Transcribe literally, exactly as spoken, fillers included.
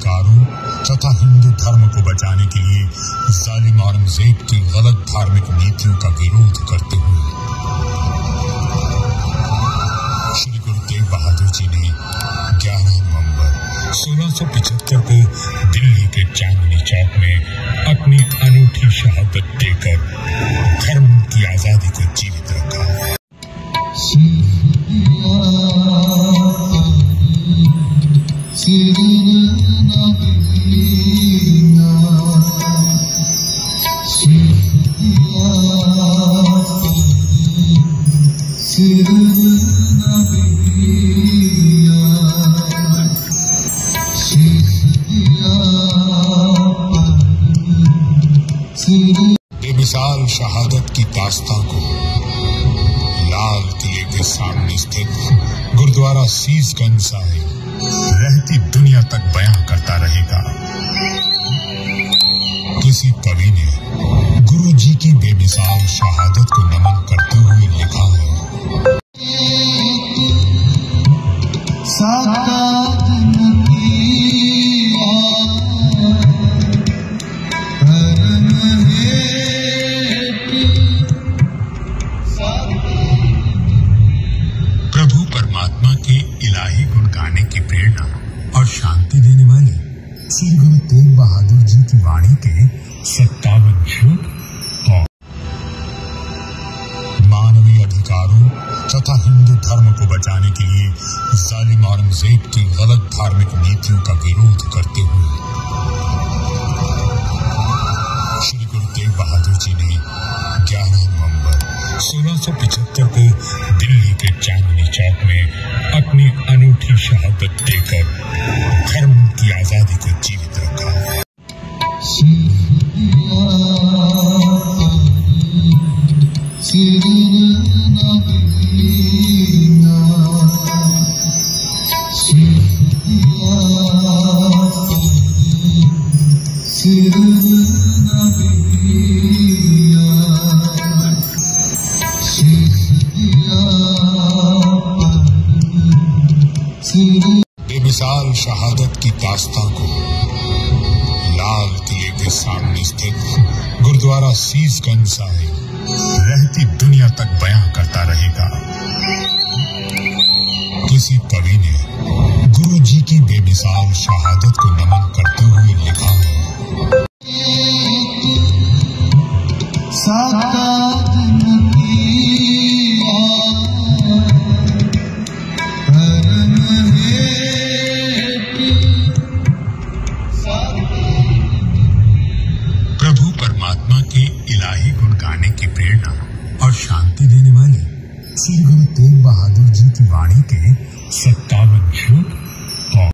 अधिकारों तथा हिंदू धर्म को बचाने के लिए जालिम औरंगजेब की गलत धार्मिक नीतियों का विरोध करते हुए श्री गुरु तेग बहादुर जी ने ग्यारह नवंबर सोलह सौ पचहत्तर को दिल्ली के चांदनी चौक में अपनी अनूठी शहादत देकर धर्म की आजादी को जीवित रखा। बेमिसाल शहादत की दास्तां को लाल किले के सामने स्थित गुरुद्वारा शीशगंज साहिब रहती दुनिया तक बयां करता रहेगा। किसी कवि ने गुरु जी की बेमिसाल शहादत को नमन करते हुए लिखा है, प्रभु परमात्मा के इलाही गुण गाने की प्रेरणा और शांति देने वाले श्री गुरु तेग बहादुर जी की वाणी के सत्तावन श्लोक और मानवीय अधिकारों तथा हिंदू धर्म को बचाने के लिए जालिम औरंगजेब की गलत धार्मिक नीतियों का विरोध करते हुए श्री गुरु तेग बहादुर जी ने ग्यारह नवंबर सोलह सौ पचहत्तर को दिल्ली के चांदनी चौक में अपनी अनूठी शहादत देकर धर्म की आजादी को जीवित रखा। बेमिसाल शहादत की दास्तां को लाल किले के सामने स्थित गुरुद्वारा शीशगंज साहिब रहती दुनिया तक बयां करता रहेगा। किसी कवि ने गुरु जी की बेमिसाल शहादत को नमन करते हुए लिखा है, प्रभु परमात्मा के इलाही गुण गाने की प्रेरणा और शांति देने वाले श्री गुरु तेग बहादुर जी की वाणी के सत्तावन श्लोक